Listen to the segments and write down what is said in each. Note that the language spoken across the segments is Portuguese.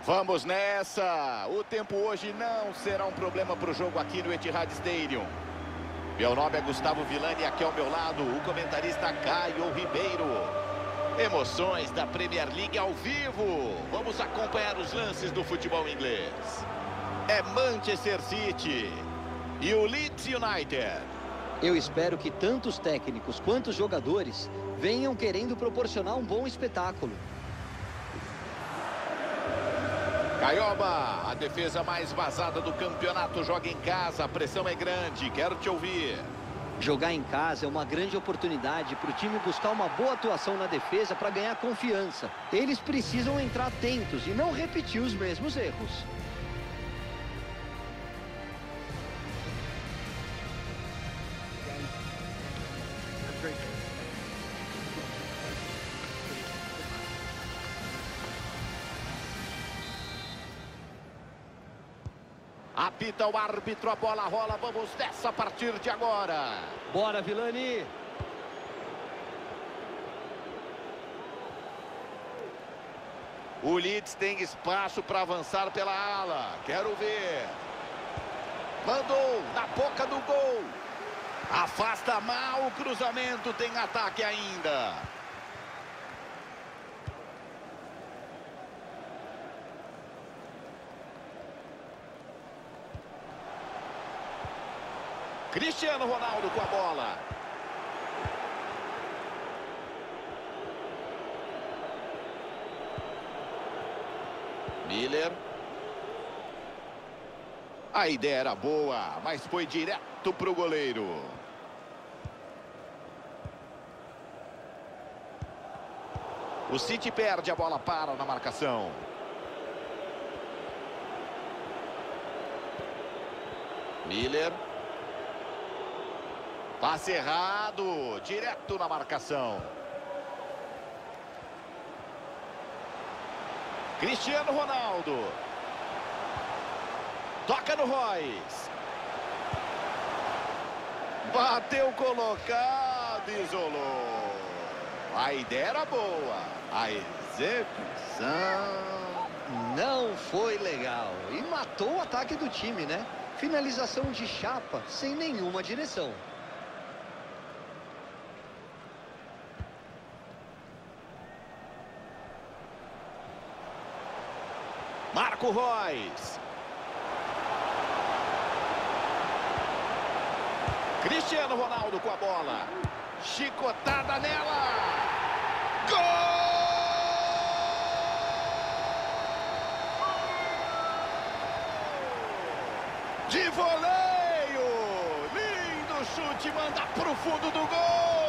Vamos nessa! O tempo hoje não será um problema para o jogo aqui no Etihad Stadium. Meu nome é Gustavo Villani e aqui ao meu lado o comentarista Caio Ribeiro. Emoções da Premier League ao vivo. Vamos acompanhar os lances do futebol inglês. É Manchester City e o Leeds United. Eu espero que tanto os técnicos quanto os jogadores venham querendo proporcionar um bom espetáculo. Caioba, a defesa mais vazada do campeonato joga em casa, a pressão é grande, quero te ouvir. Jogar em casa é uma grande oportunidade para o time buscar uma boa atuação na defesa para ganhar confiança. Eles precisam entrar atentos e não repetir os mesmos erros. Apita o árbitro, a bola rola, vamos nessa a partir de agora. Bora, Villani! O Leeds tem espaço para avançar pela ala, quero ver. Mandou na boca do gol. Afasta mal o cruzamento, tem ataque ainda. Cristiano Ronaldo com a bola. Miller. A ideia era boa, mas foi direto para o goleiro. O City perde, a bola para na marcação. Miller. Passe errado, direto na marcação. Cristiano Ronaldo. Toca no Royce. Bateu colocado, isolou. A ideia era boa. A execução não foi legal. E matou o ataque do time, né? Finalização de chapa, sem nenhuma direção. Marco Reus. Cristiano Ronaldo com a bola. Chicotada nela. Gol! De voleio. Lindo chute, manda pro fundo do gol.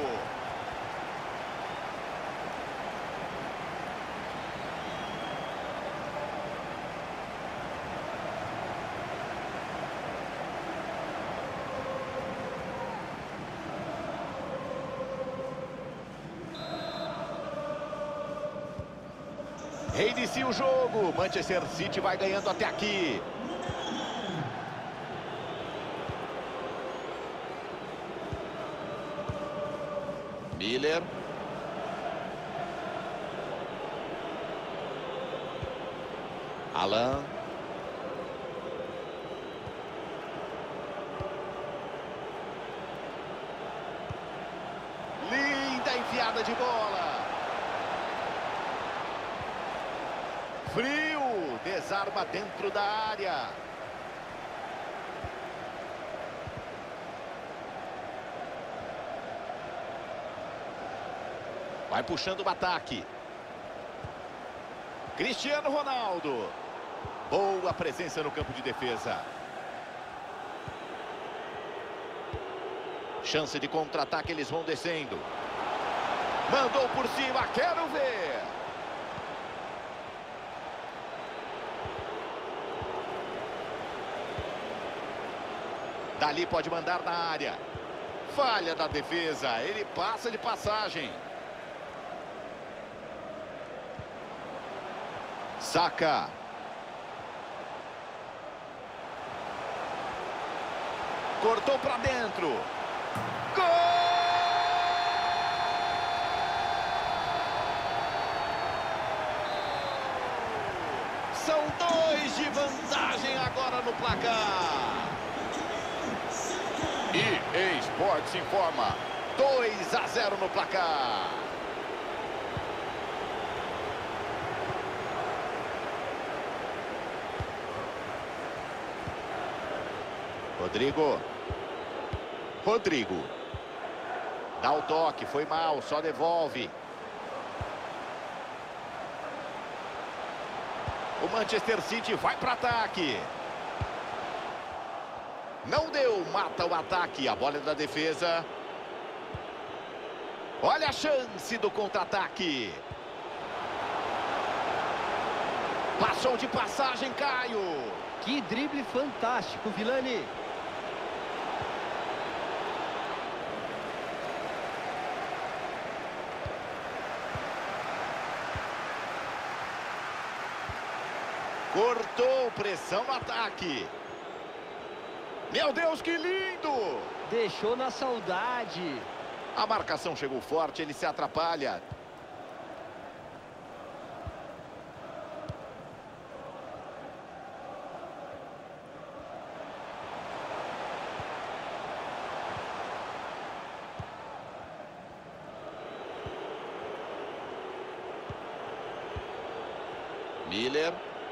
Reinicia o jogo. Manchester City vai ganhando até aqui. Miller. Alan. Linda enfiada de bola. Frio, desarma dentro da área. Vai puxando o ataque. Cristiano Ronaldo. Boa presença no campo de defesa. Chance de contra-ataque, eles vão descendo. Mandou por cima, quero ver. Dali pode mandar na área. Falha da defesa. Ele passa de passagem. Saka. Cortou para dentro. Gol! de vantagem agora no placar. EA Sports informa 2-0 no placar. Rodrigo. Dá o toque, foi mal, só devolve. O Manchester City vai para ataque. Não deu, mata o ataque. A bola é da defesa. Olha a chance do contra-ataque. Passou de passagem, Caio. Que drible fantástico, Vilani. Cortou, pressão no ataque. Meu Deus, que lindo! Deixou na saudade. A marcação chegou forte, ele se atrapalha. Miller.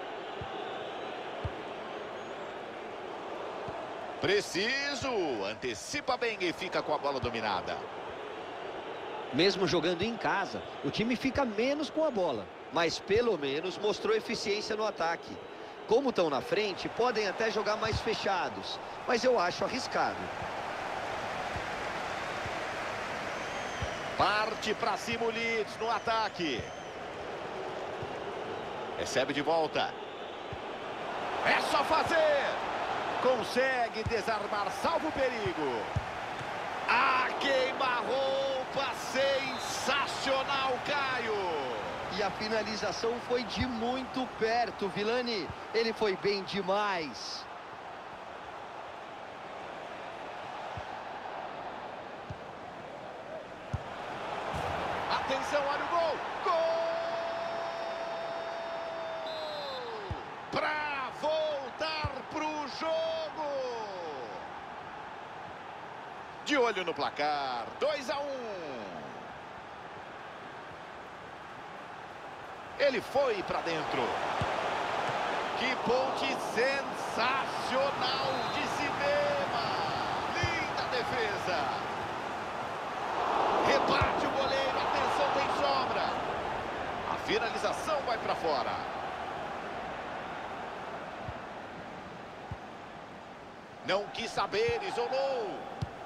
Preciso, antecipa bem e fica com a bola dominada. Mesmo jogando em casa, o time fica menos com a bola, mas pelo menos mostrou eficiência no ataque. Como estão na frente, podem até jogar mais fechados, mas eu acho arriscado. Parte para cima o Leeds no ataque. Recebe de volta. É só fazer. Consegue desarmar, salva o perigo. Ah, queima-roupa, sensacional, Caio. E a finalização foi de muito perto, Vilani. Ele foi bem demais. Atenção, olha o gol. Gol! Para voltar pro jogo. De olho no placar, 2-1. Ele foi para dentro. Que ponte sensacional de cinema. Linda defesa. Rebate o goleiro, atenção, tem sobra. A finalização vai para fora. Não quis saber, isolou.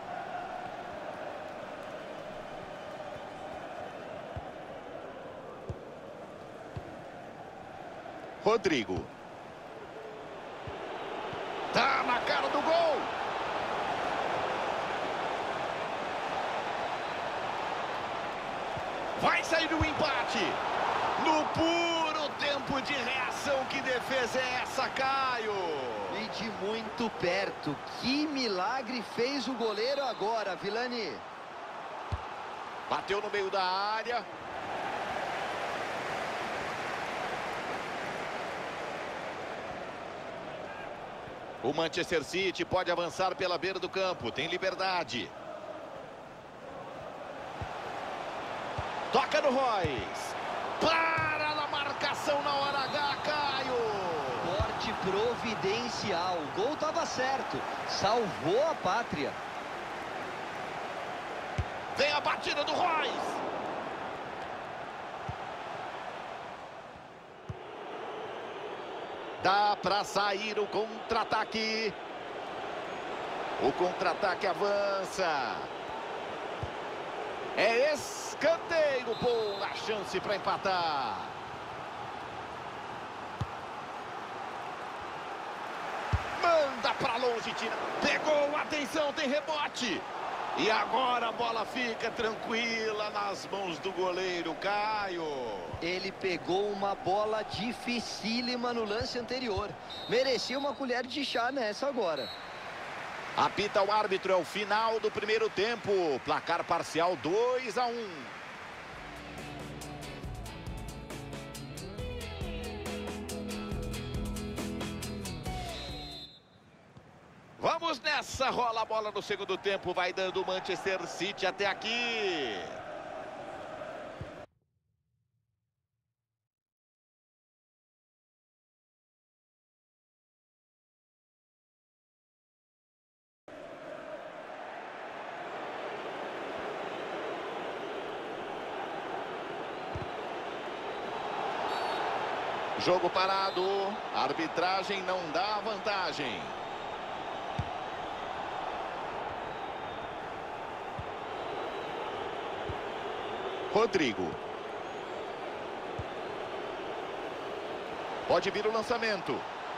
Rodrigo. Tá na cara do gol. Vai sair o empate. No puro tempo de reação, que defesa é essa, Caio? E de muito perto. Que milagre fez o goleiro agora, Vilani. Bateu no meio da área. O Manchester City pode avançar pela beira do campo. Tem liberdade. Toca no Royce. Para na marcação na hora H, Caio. Corte providencial. O gol estava certo. Salvou a pátria. Vem a batida do Royce. Dá para sair o contra-ataque. O contra-ataque avança. É escanteio. Boa chance para empatar. Manda para longe, tira. Pegou, atenção, tem rebote. E agora a bola fica tranquila nas mãos do goleiro Caio. Ele pegou uma bola dificílima no lance anterior. Merecia uma colher de chá nessa agora. Apita o árbitro, é o final do primeiro tempo. Placar parcial 2-1. Vamos nessa, rola a bola no segundo tempo, vai dando o Manchester City até aqui. Jogo parado, a arbitragem não dá vantagem. Rodrigo. Pode vir o lançamento.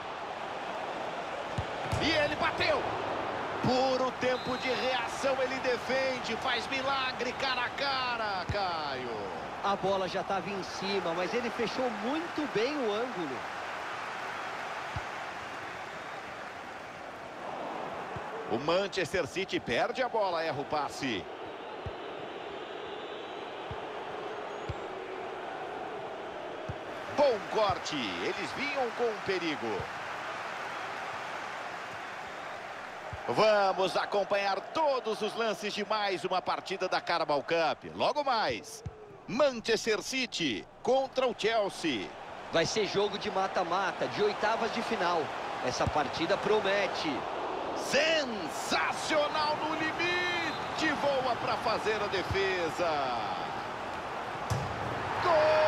E ele bateu. Puro tempo de reação, ele defende, faz milagre cara a cara, Caio. A bola já estava em cima, mas ele fechou muito bem o ângulo. O Manchester City perde a bola, erra o passe. Bom corte, eles vinham com perigo. Vamos acompanhar todos os lances de mais uma partida da Carabao Cup. Logo mais, Manchester City contra o Chelsea. Vai ser jogo de mata-mata, de oitavas de final. Essa partida promete. Sensacional no limite, voa para fazer a defesa. Gol!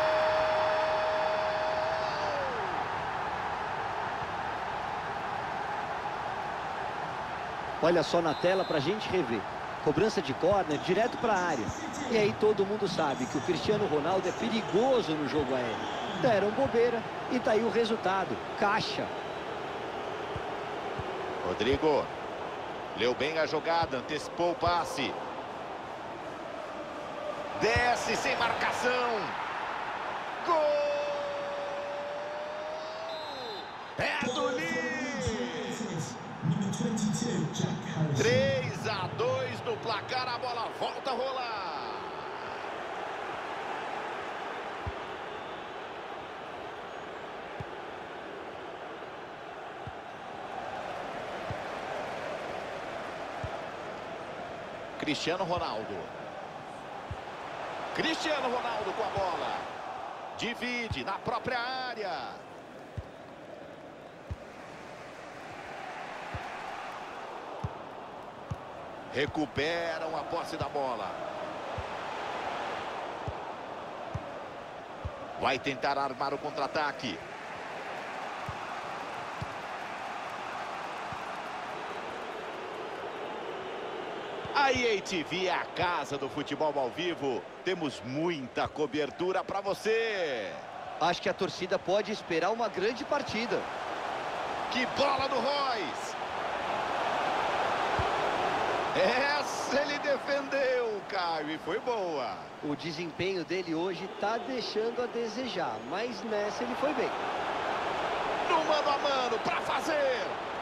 Olha só na tela pra gente rever. Cobrança de córner direto para a área. E aí todo mundo sabe que o Cristiano Ronaldo é perigoso no jogo aéreo. Deram bobeira e tá aí o resultado. Caixa. Rodrigo. Leu bem a jogada, antecipou o passe. Desce sem marcação. Gol! É do Leeds. 3-2 no placar, a bola volta a rolar. Cristiano Ronaldo. Cristiano Ronaldo com a bola. Divide na própria área. Recuperam a posse da bola. Vai tentar armar o contra-ataque. A EA TV é a casa do futebol ao vivo. Temos muita cobertura para você. Acho que a torcida pode esperar uma grande partida. Que bola do Royce. Essa ele defendeu, Caio, e foi boa. O desempenho dele hoje tá deixando a desejar, mas nessa ele foi bem. No mano a mano, para fazer.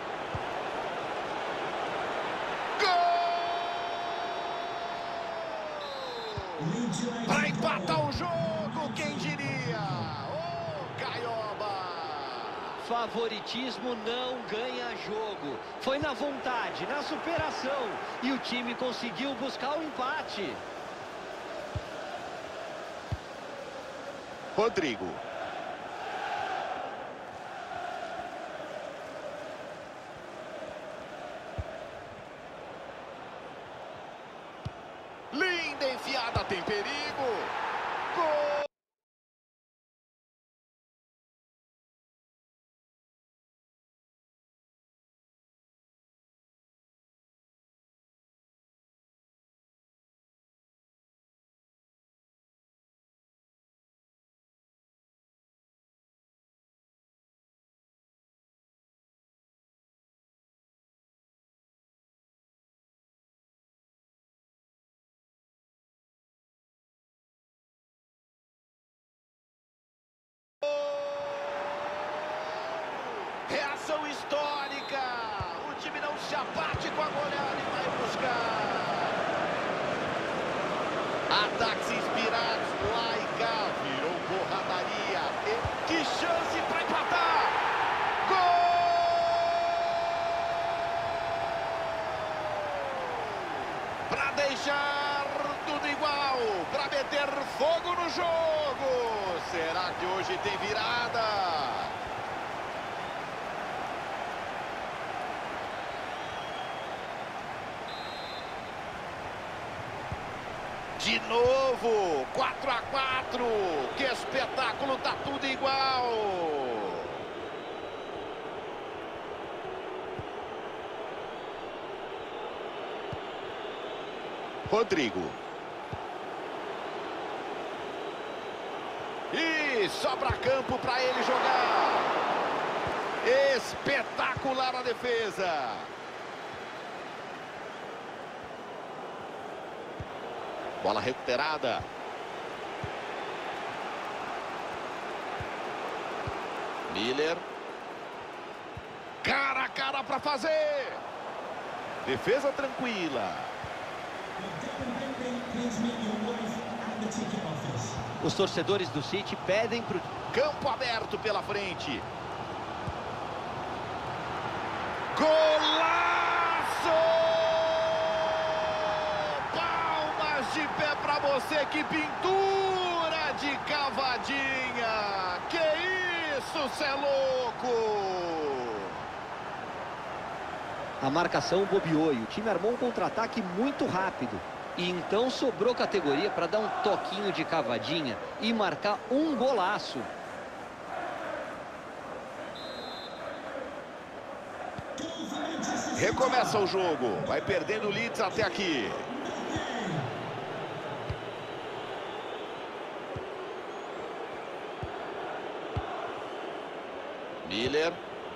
Para empatar o jogo, quem diria? Ô, Caioba! Favoritismo não ganha jogo. Foi na vontade, na superação. E o time conseguiu buscar o empate. Rodrigo. Linda enfiada, tem perigo. Gol! Reação histórica. O time não se abate com a goleada e vai buscar. Ataques inspirados lá e cá. Virou porradaria. E que chance para empatar. Gol! Para deixar tudo igual, para meter fogo no jogo. Será que hoje tem virada? De novo, 4-4. Que espetáculo, tá tudo igual. Rodrigo. E sobra campo para ele jogar. Espetacular a defesa. Bola recuperada. Miller. Cara a cara para fazer. Defesa tranquila. Os torcedores do City pedem para o campo aberto pela frente. Golaço! Palmas de pé para você, que pintura de cavadinha! Que isso, cê é louco! A marcação bobeou e o time armou um contra-ataque muito rápido. E então sobrou categoria para dar um toquinho de cavadinha e marcar um golaço. Recomeça o jogo. Vai perdendo o Leeds até aqui. Miller.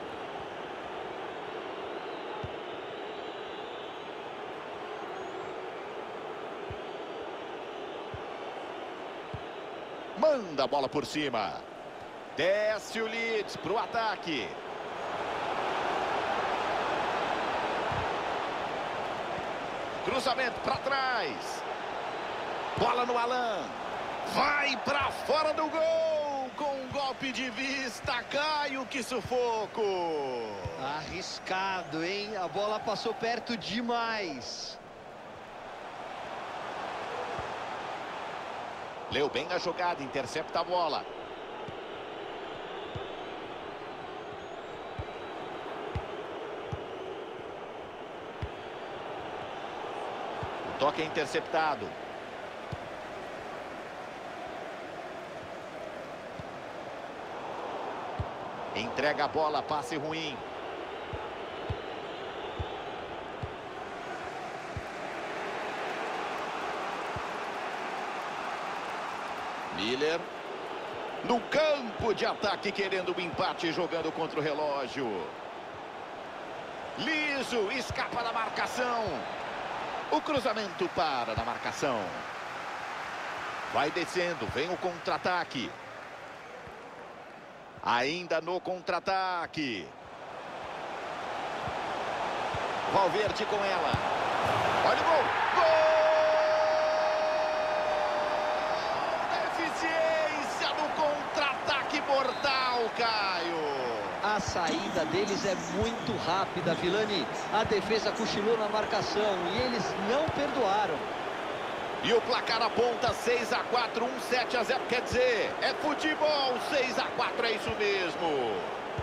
Manda a bola por cima. Desce o Leeds para o ataque. Cruzamento para trás. Bola no Alan. Vai para fora do gol. Com um golpe de vista. Caio, que sufoco. Arriscado, hein? A bola passou perto demais. Leu bem a jogada, intercepta a bola. O toque é interceptado. Entrega a bola, passe ruim. Miller. No campo de ataque, querendo o empate, jogando contra o relógio. Liso, escapa da marcação. O cruzamento para na marcação. Vai descendo, vem o contra-ataque. Ainda no contra-ataque. Valverde com ela. Olha o gol. Gol! Deficiência no contra-ataque mortal, Caio. A saída deles é muito rápida, Vilani. A defesa cochilou na marcação e eles não perdoaram. E o placar aponta 6-4, 7-0, quer dizer, é futebol, 6-4, é isso mesmo.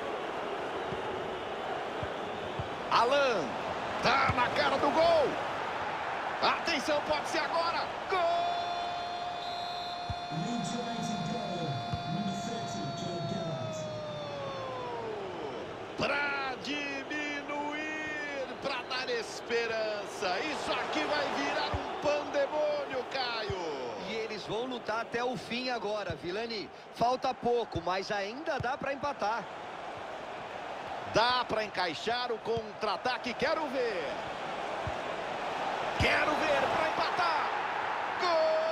Alan, tá na cara do gol. Atenção, pode ser agora. Gol! Para diminuir, para dar esperança. Isso aqui vai virar um pandemônio, Caio. E eles vão lutar até o fim agora, Vilani. Falta pouco, mas ainda dá para empatar. Dá para encaixar o contra-ataque, quero ver. Quero ver para empatar. Gol!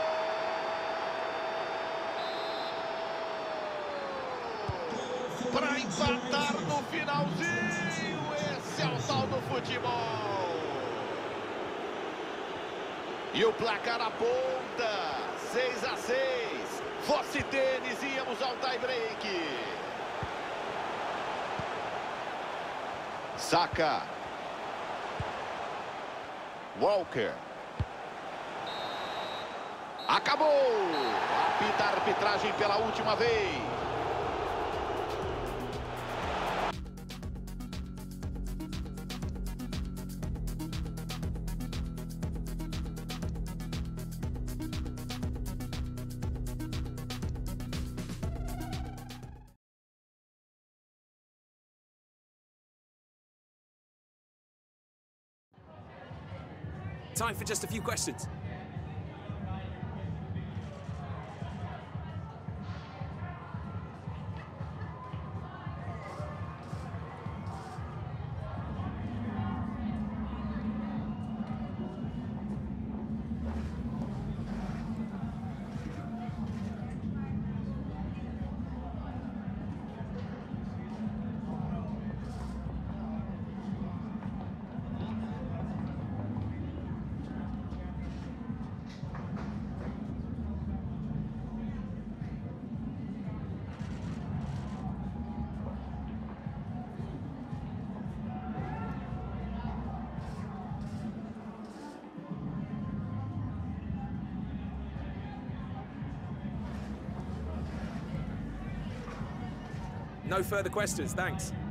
Para empatar no finalzinho. Esse é o tal do futebol. E o placar aponta 6-6. Fosse tênis, íamos ao tie-break. Saka. Walker. Acabou! Apita a arbitragem pela última vez. Time for just a few questions. No further questions, thanks.